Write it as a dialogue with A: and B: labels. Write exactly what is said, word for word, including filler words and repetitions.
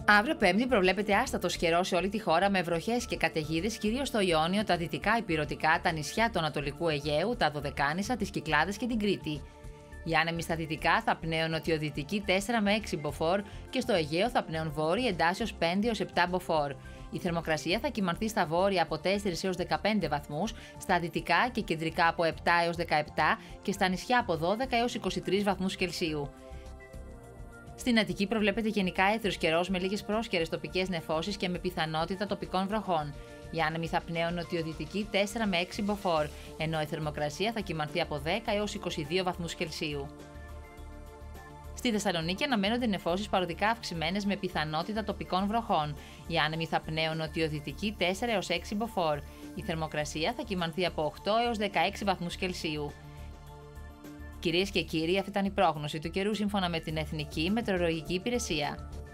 A: Αύριο Πέμπτη προβλέπεται άστατος καιρός σε όλη τη χώρα με βροχές και καταιγίδες, κυρίως στο Ιόνιο, τα δυτικά ηπειρωτικά, τα νησιά του Ανατολικού Αιγαίου, τα Δωδεκάνησα, τις Κυκλάδες και την Κρήτη. Οι άνεμοι στα δυτικά θα πνέουν νοτιοδυτική τέσσερα με έξι μποφόρ και στο Αιγαίο θα πνέουν βόρειοι εντάσσεως πέντε έως επτά μποφόρ. Η θερμοκρασία θα κυμανθεί στα βόρεια από τέσσερα έως δεκαπέντε βαθμούς, στα δυτικά και κεντρικά από επτά έως δεκαεπτά και στα νησιά από δώδεκα έως είκοσι τρεις βαθμούς Κελσίου. Στην Αττική προβλέπεται γενικά έθριος καιρός με λίγες πρόσκαιρες τοπικές νεφώσεις και με πιθανότητα τοπικών βροχών. Οι άνεμοι θα πνέουν νοτιοδυτική τέσσερα με έξι μποφόρ, ενώ η θερμοκρασία θα κυμανθεί από δέκα έως είκοσι δύο βαθμούς Κελσίου. Στη Θεσσαλονίκη αναμένονται νεφώσεις παροδικά αυξημένες με πιθανότητα τοπικών βροχών. Οι άνεμοι θα πνέουν νοτιοδυτική τέσσερα έως έξι μποφόρ. Η θερμοκρασία θα κυμανθεί από οκτώ έως δεκαέξι βαθμούς Κελσίου. Κυρίες και κύριοι, αυτή ήταν η πρόγνωση του καιρού σύμφωνα με την Εθνική Μετεωρολογική Υπηρεσία.